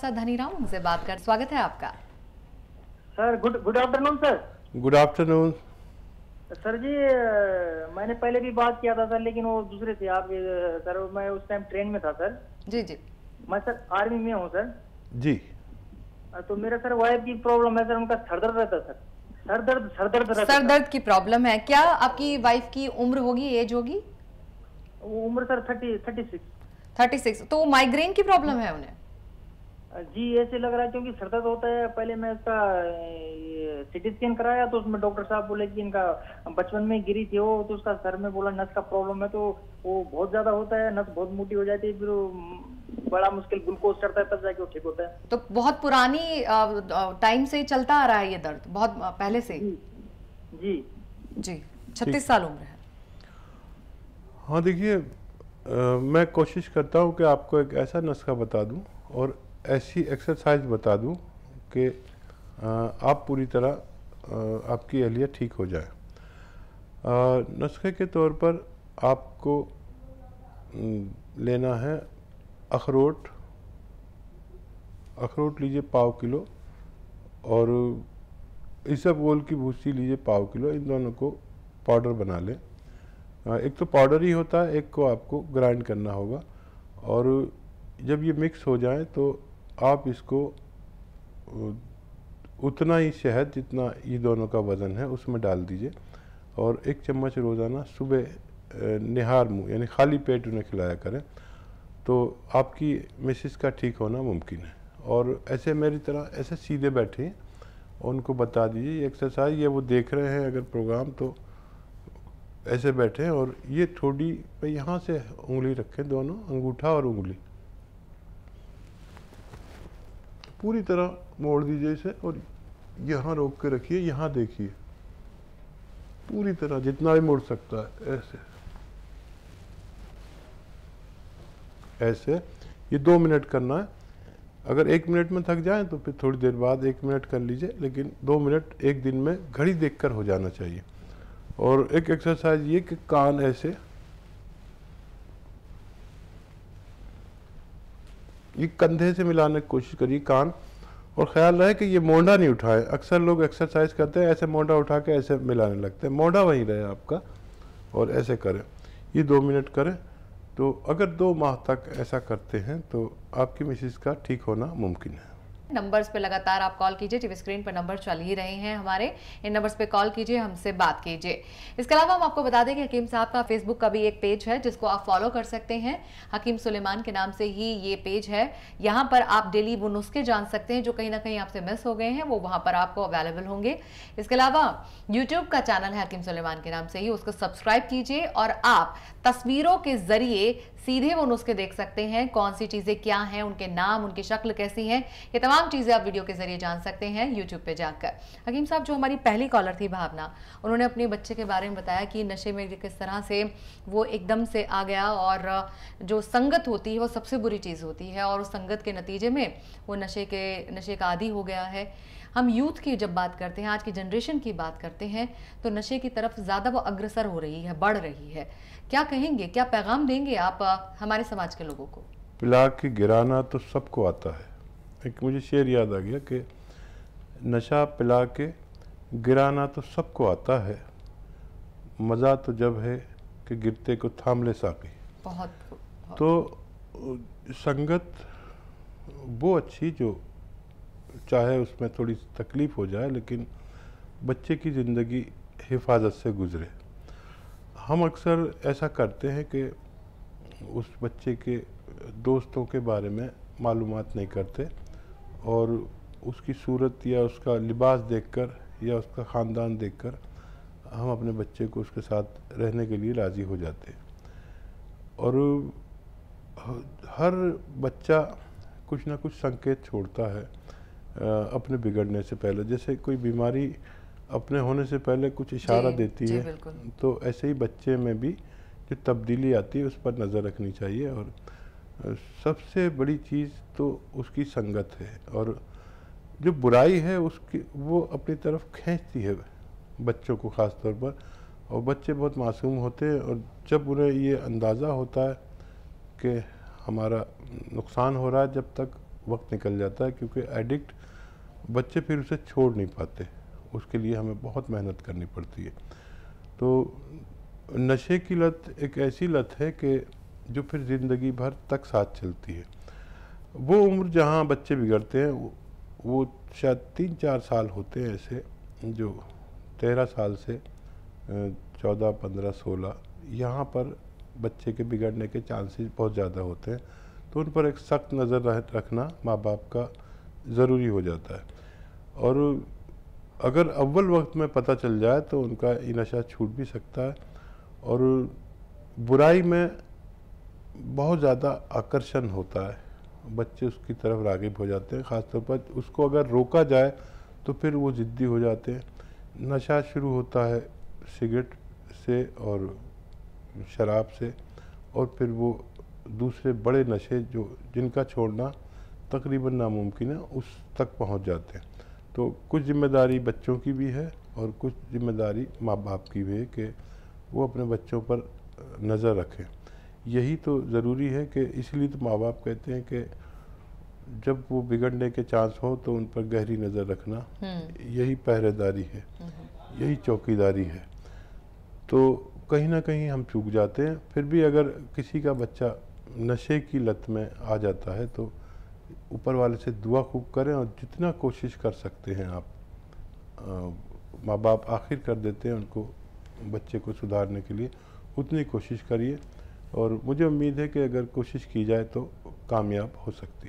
धनीराम से बात कर, स्वागत है आपका। Sir good afternoon sir. Good afternoon sir ji, मैंने पहले भी बात किया था सर, लेकिन वो दूसरे थे आप। सर मैं उस टाइम ट्रेन में था सर। जी जी। मैं सर आर्मी में हूँ सर। जी। तो मेरा सर वाइफ की प्रॉब्लम है सर, उनका सर दर्द रहता है सर। सर दर्द की प्रॉब्लम है क्या? आपकी वाइफ की उम्र होगी, एज होगी? वो उम्र सर 36। 36। तो माइग्रेन की प्रॉब्लम है उन्हें? जी ऐसे लग रहा है, क्योंकि सर दर्द होता है। पहले मैं इसका सिटी स्कैन कराया तो उसमें डॉक्टर साहब बोले कि इनका बचपन में गिरी थी वो, तो उसका सर में बोला नस का प्रॉब्लम है, तो वो बहुत ज्यादा होता है, नस बहुत मोटी हो जाती है, फिर बड़ा मुश्किल ग्लूकोज चढ़ता है तब जाके वो ठीक होता है। तो बहुत पुरानी टाइम से ही चलता आ रहा है ये दर्द, बहुत पहले से? जी जी। 36 साल उम्र है। हाँ देखिए, मैं कोशिश करता हूँ कि आपको एक ऐसा नुस्खा बता दूँ और ऐसी एक्सरसाइज बता दूँ कि आप पूरी तरह आपकी एहलियत ठीक हो जाए। नुस्खे के तौर पर आपको लेना है अखरोट लीजिए पाव किलो, और इसबगोल की भूसी लीजिए पाव किलो। इन दोनों को पाउडर बना लें। एक तो पाउडर ही होता है, एक को आपको ग्राइंड करना होगा, और जब ये मिक्स हो जाए तो आप इसको उतना ही शहद जितना ये दोनों का वज़न है उसमें डाल दीजिए, और 1 चम्मच रोज़ाना सुबह निहार मुँह यानी खाली पेट उन्हें खिलाया करें, तो आपकी मिसेस का ठीक होना मुमकिन है। और ऐसे मेरी तरह ऐसे सीधे बैठे हैं, उनको बता दीजिए एक्सरसाइज, ये वो देख रहे हैं अगर प्रोग्राम तो ऐसे बैठे हैं, और ये ठोड़ी पे यहाँ से उंगली रखें, दोनों अंगूठा और उंगली पूरी तरह मोड़ दीजिए इसे, और यहाँ रोक के रखिए, यहाँ देखिए पूरी तरह जितना भी मोड़ सकता है ऐसे ये 2 मिनट करना है। अगर 1 मिनट में थक जाए तो फिर थोड़ी देर बाद 1 मिनट कर लीजिए, लेकिन 2 मिनट एक दिन में घड़ी देखकर हो जाना चाहिए। और एक एक्सरसाइज ये कि कान ऐसे, ये कंधे से मिलाने की कोशिश करिए कान, और ख्याल रहे कि ये मोंढा नहीं उठाए। अक्सर लोग एक्सरसाइज करते हैं ऐसे मोंढा उठा के ऐसे मिलाने लगते हैं, मोंढा वहीं रहे आपका, और ऐसे करें। ये 2 मिनट करें, तो अगर 2 माह तक ऐसा करते हैं तो आपकी मिसेस का ठीक होना मुमकिन है। नंबर्स पे लगातार आप कॉल कीजिए, टीवी स्क्रीन पर नंबर चल ही रहे हैं हमारे, इन नंबर्स पे कॉल कीजिए, हमसे बात कीजिए। इसके अलावा हम आपको बता दें कि हकीम साहब का फेसबुक का भी एक पेज है जिसको आप फॉलो कर सकते हैं। हकीम सुलेमान के नाम से ही ये पेज है। यहाँ पर आप डेली वो नुस्खे जान सकते हैं जो कहीं ना कहीं आपसे मिस हो गए हैं, वो वहाँ पर आपको अवेलेबल होंगे। इसके अलावा यूट्यूब का चैनल है हकीम सुलेमान के नाम से ही, उसको सब्सक्राइब कीजिए, और आप तस्वीरों के जरिए सीधे वो नुस्खे देख सकते हैं, कौन सी चीजें क्या हैं, उनके नाम, उनकी शक्ल कैसी है, ये तमाम चीजें आप वीडियो के जरिए जान सकते हैं यूट्यूब पे जाकर। हकीम साहब, जो हमारी पहली कॉलर थी भावना, उन्होंने अपने बच्चे के बारे में बताया कि नशे में किस तरह से वो एकदम से आ गया, और जो संगत होती है वो सबसे बुरी चीज़ होती है, और उस संगत के नतीजे में वो नशे का आदी हो गया है। हम यूथ की जब बात करते हैं, आज की जनरेशन की बात करते हैं, तो नशे की तरफ ज़्यादा वो अग्रसर हो रही है, बढ़ रही है। क्या कहेंगे, क्या पैगाम देंगे आप हमारे समाज के लोगों को? पिला के गिराना तो सबको आता है। एक मुझे शेर याद आ गया कि नशा पिला के गिराना तो सबको आता है, मज़ा तो जब है कि गिरते को थाम ले साकी। बहुत। तो संगत वो अच्छी जो चाहे उसमें थोड़ी तकलीफ़ हो जाए, लेकिन बच्चे की ज़िंदगी हिफाजत से गुज़रे। हम अक्सर ऐसा करते हैं कि उस बच्चे के दोस्तों के बारे में मालूमात नहीं करते, और उसकी सूरत या उसका लिबास देखकर या उसका ख़ानदान देखकर हम अपने बच्चे को उसके साथ रहने के लिए राज़ी हो जाते हैं। और हर बच्चा कुछ ना कुछ संकेत छोड़ता है अपने बिगड़ने से पहले। जैसे कोई बीमारी अपने होने से पहले कुछ इशारा देती है, तो ऐसे ही बच्चे में भी जो तब्दीली आती है उस पर नज़र रखनी चाहिए। और सबसे बड़ी चीज़ तो उसकी संगत है, और जो बुराई है उसकी वो अपनी तरफ खींचती है बच्चों को ख़ास तौर पर। और बच्चे बहुत मासूम होते हैं, और जब उन्हें ये अंदाज़ा होता है कि हमारा नुकसान हो रहा है, जब तक वक्त निकल जाता है, क्योंकि एडिक्ट बच्चे फिर उसे छोड़ नहीं पाते, उसके लिए हमें बहुत मेहनत करनी पड़ती है। तो नशे की लत एक ऐसी लत है कि जो फिर ज़िंदगी भर तक साथ चलती है। वो उम्र जहाँ बच्चे बिगड़ते हैं वो शायद 3-4 साल होते हैं ऐसे, जो 13 साल से 14, 15, 16 यहाँ पर बच्चे के बिगड़ने के चांसेस बहुत ज़्यादा होते हैं। तो उन पर एक सख्त नज़र रखना माँ बाप का ज़रूरी हो जाता है, और अगर अव्वल वक्त में पता चल जाए तो उनका ये नशा छूट भी सकता है। और बुराई में बहुत ज़्यादा आकर्षण होता है, बच्चे उसकी तरफ राग़िब हो जाते हैं। ख़ासतौर पर उसको अगर रोका जाए तो फिर वो ज़िद्दी हो जाते हैं। नशा शुरू होता है सिगरेट से और शराब से, और फिर वो दूसरे बड़े नशे जो जिनका छोड़ना तकरीबन नामुमकिन है उस तक पहुंच जाते हैं। तो कुछ ज़िम्मेदारी बच्चों की भी है और कुछ ज़िम्मेदारी माँ बाप की भी है कि वो अपने बच्चों पर नज़र रखें। यही तो ज़रूरी है कि इसलिए तो माँ बाप कहते हैं कि जब वो बिगड़ने के चांस हो तो उन पर गहरी नज़र रखना, यही पहरेदारी है, यही चौकीदारी है। तो कहीं ना कहीं हम चूक जाते हैं। फिर भी अगर किसी का बच्चा नशे की लत में आ जाता है तो ऊपर वाले से दुआ खूब करें, और जितना कोशिश कर सकते हैं आप, माँ बाप आखिर कर देते हैं उनको बच्चे को सुधारने के लिए, उतनी कोशिश करिए। और मुझे उम्मीद है कि अगर कोशिश की जाए तो कामयाब हो सकती है।